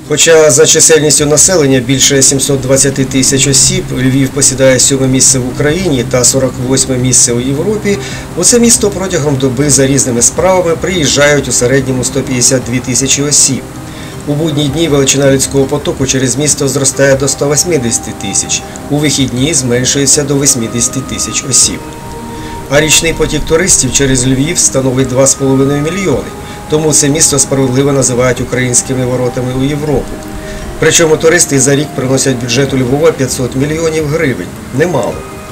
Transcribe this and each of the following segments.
Хоча за чисельністю населення більше 720 тисяч осіб, Львів посідає 7-е місце в Україні та 48-е місце у Європі, у це місто протягом доби за різними справами приїжджають у середньому 152 тисячі осіб. У будні дні величина людського потоку через місто зростає до 180 тисяч, у вихідні зменшується до 80 тисяч осіб. А річний потік туристів через Львів становить 2,5 мільйони. Тому це місто справедливо називають українськими воротами у Європу. Причому туристи за рік приносять бюджету Львова 500 мільйонів гривень. Немало.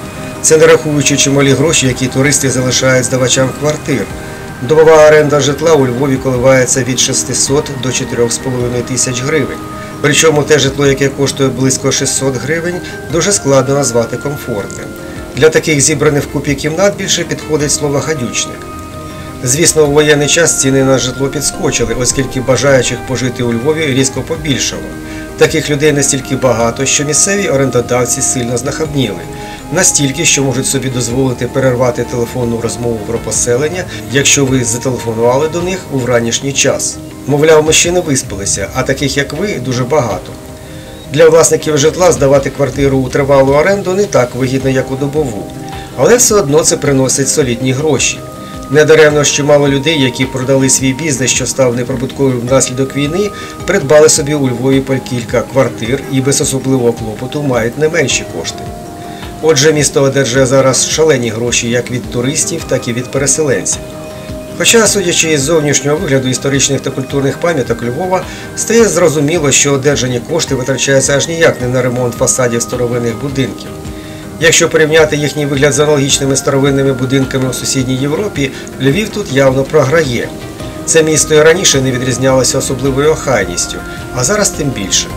Це не рахуючи чималі гроші, які туристи залишають здавачам квартир. Добова оренда житла у Львові коливається від 600 до 4,5 тисяч гривень. Причому те житло, яке коштує близько 600 гривень, дуже складно назвати комфортним. Для таких зібраних вкупі кімнат більше підходить слово «гадючник». Звісно, у воєнний час ціни на житло підскочили, оскільки бажаючих пожити у Львові різко побільшало. Таких людей настільки багато, що місцеві орендодавці сильно знахабніли. Настільки, що можуть собі дозволити перервати телефонну розмову про поселення, якщо ви зателефонували до них у вранішній час. Мовляв, ми ще не виспалися, а таких як ви дуже багато. Для власників житла здавати квартиру у тривалу оренду не так вигідно, як у добову. Але все одно це приносить солідні гроші. Недаремно ж чимало людей, які продали свій бізнес, що став неприбутковим внаслідок війни, придбали собі у Львові по кілька квартир і без особливого клопоту мають не менші кошти. Отже, місто одержує зараз шалені гроші як від туристів, так і від переселенців. Хоча, судячи із зовнішнього вигляду історичних та культурних пам'яток Львова, стає зрозуміло, що одержані кошти витрачаються аж ніяк не на ремонт фасадів старовинних будинків. Якщо порівняти їхній вигляд з аналогічними старовинними будинками у сусідній Європі, Львів тут явно програє. Це місто і раніше не відрізнялося особливою охайністю, а зараз тим більше.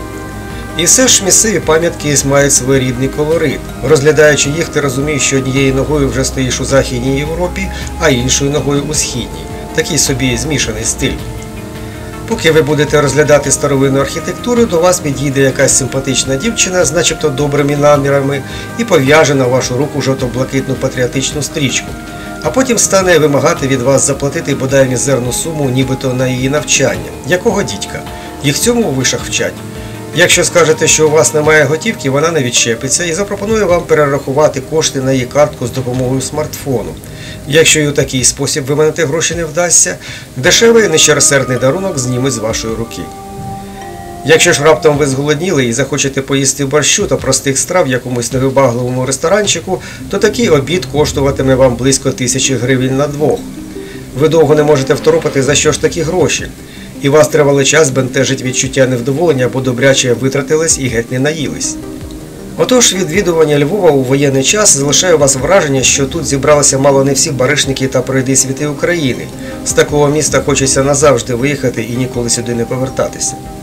І все ж місцеві пам'ятки мають своєрідний колорит. Розглядаючи їх, ти розумієш, що однією ногою вже стоїш у Західній Європі, а іншою ногою у Східній. Такий собі змішаний стиль. Поки ви будете розглядати старовинну архітектуру, до вас підійде якась симпатична дівчина з начебто добрими намірами і пов'яже на вашу руку жовто-блакитну патріотичну стрічку. А потім стане вимагати від вас заплатити бодай мізерну суму, нібито на її навчання. Якого дідька? Їх цьому у вишах вчать. Якщо скажете, що у вас немає готівки, вона не відчепиться і запропонує вам перерахувати кошти на її картку з допомогою смартфону. Якщо й у такий спосіб виманити гроші не вдасться, дешевий нещиросердний дарунок зніме з вашої руки. Якщо ж раптом ви зголодніли і захочете поїсти борщу та простих страв в якомусь невибагливому ресторанчику, то такий обід коштуватиме вам близько 1000 гривень на двох. Ви довго не можете второпати, за що ж такі гроші. І вас тривалий час бентежить відчуття невдоволення, бо добряче витратились і геть не наїлись. Отож, відвідування Львова у воєнний час залишає у вас враження, що тут зібралися мало не всі баришники та пройди-світи України. З такого міста хочеться назавжди виїхати і ніколи сюди не повертатися.